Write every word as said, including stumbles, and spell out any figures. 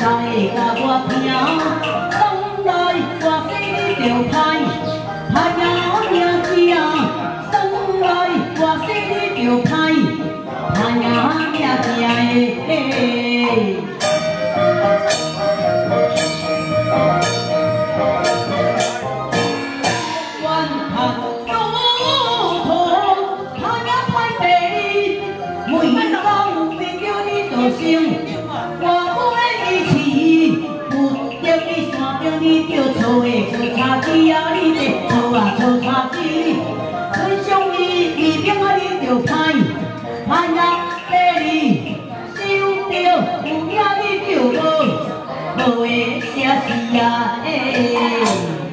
甲我听，送来我死你着歹，歹鸟命只，送来我死你着歹，歹鸟命只诶。冤拍路途，歹鸟歹地，每当变叫你着生。 你着错的错叉子啊，你着错啊错叉子，最上伊二边啊你着歹，歹人第二收着有影你着无，无的写是啊诶。